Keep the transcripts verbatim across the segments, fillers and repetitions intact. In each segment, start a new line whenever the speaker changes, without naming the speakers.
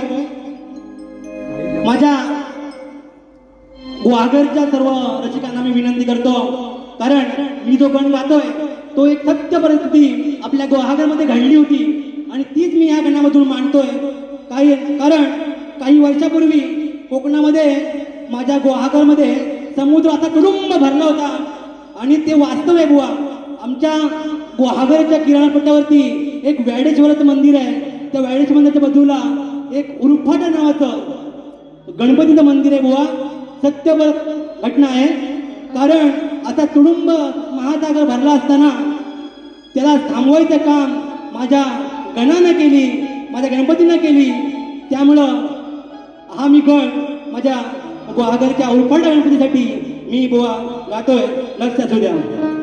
माझ्या गुहागरच्या सर्व रसिकांना मी विनंती करतो, कारण मी जो गण गातोय तो एक सत्य परिस्थिती आपल्या गुहागरमध्ये घडली होती आणि तीच मी या गणामधून मांडतोय. काही कारण काही वर्षापूर्वी कोकणामध्ये माझ्या गुहागरमध्ये समुद्र असा तुडुंब भरला होता आणि ते वास्तव आहे बुवा. आमच्या गुहागरच्या किनारपट्ट्यावरती एक वैडेश्वराचं मंदिर आहे. त्या वैडेश्वर मंदिराच्या बाजूला एक उरुफाटा नावाचं गणपतीचं मंदिर आहे बुवा. सत्य घटना आहे. कारण आता तुडुंब महासागर भरला असताना त्याला थांबवायचं काम माझ्या गणानं केली, माझ्या गणपतीनं केली. त्यामुळं हा मी गण माझ्या गुहागरच्या उरुफाटा गणपतीसाठी मी बुवा गातोय. लक्ष असू द्या.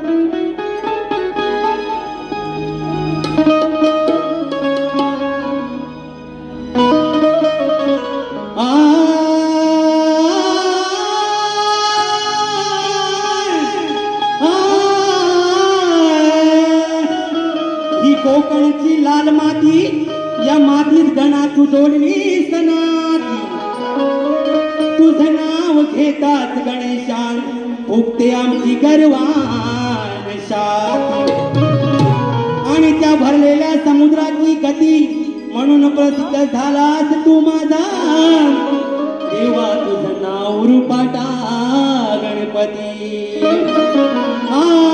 कोकणची लाल माती, या मातीत गणा तू जोडली सनाती. तुझं नाव घेतात गणेशान, फुकते आमची गर्वान शाती. आणि त्या भरलेल्या समुद्राची गती म्हणून प्रसिद्ध झालास तू माझा देवा. तुझं नाव उरुफाटा गणपती. आ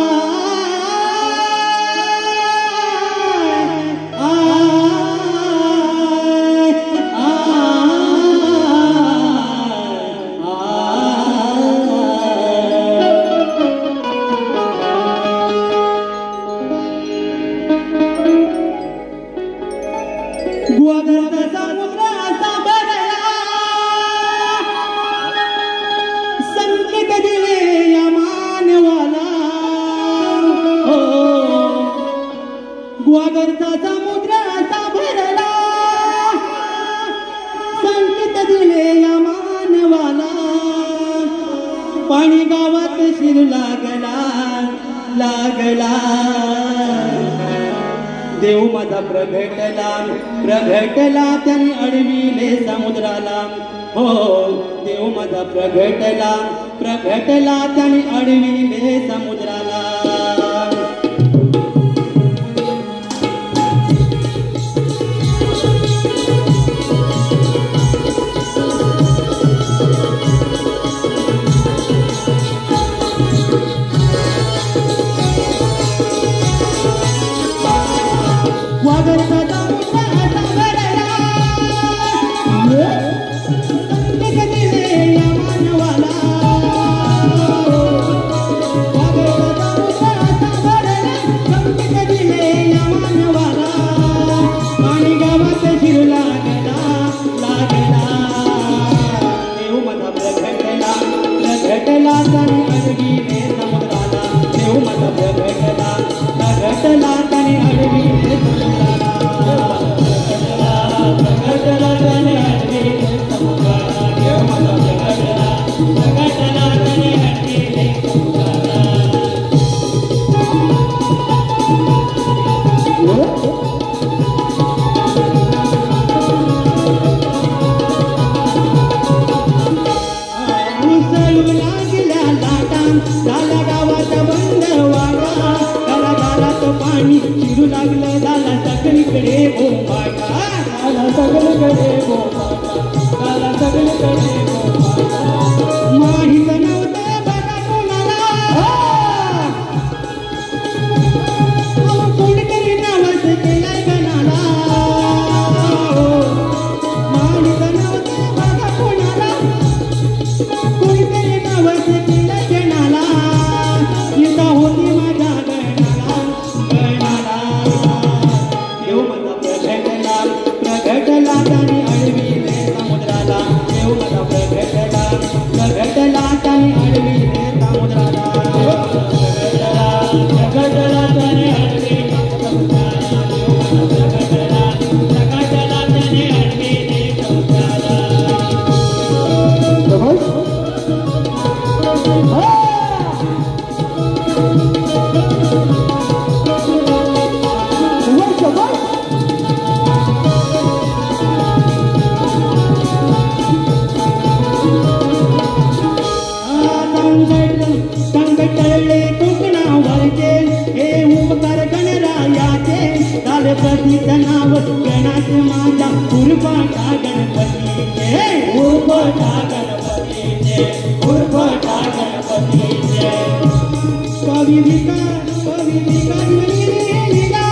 गुहागरचा समुद्र असा भरला, संकेत दिले या मानवाला. पाणी गावात शिरू लागला लागला. देव माझा प्रगटला प्रगटला, त्याने अडविले समुद्राला. हो देव माझा प्रगटला प्रगटला, त्याने अडविले समुद्राला. प्रगटला त्याने अडविले समुद्राला. गणपतीचे उर्फटा गणपतीचे उर्फटा गणपतीचे कवी विकास कवी विकास लिहिला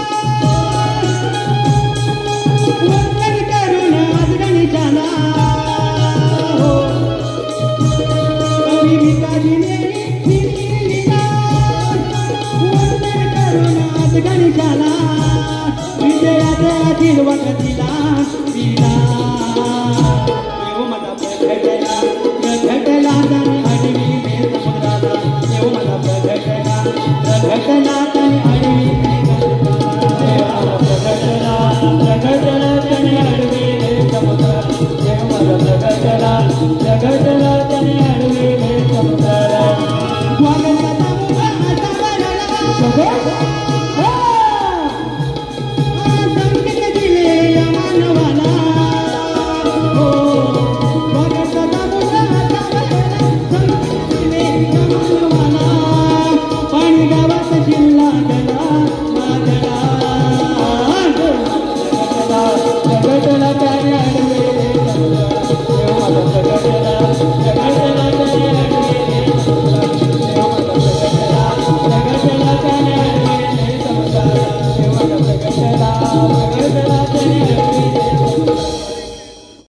वंदन करून आज गणेशाला हो कवी विकासने लिहिला वंदन करून आज गणेशाला विजयाच्या दिलवट दिला दिला देव मला प्रगटला प्रगटला त्याने अडवी समुद्राला देव मला प्रगटला प्रगटला त्याने अडवी समुद्राला प्रगटला प्रगटला त्याने अडवी समुद्राला देव मला प्रगटला प्रगटला त्याने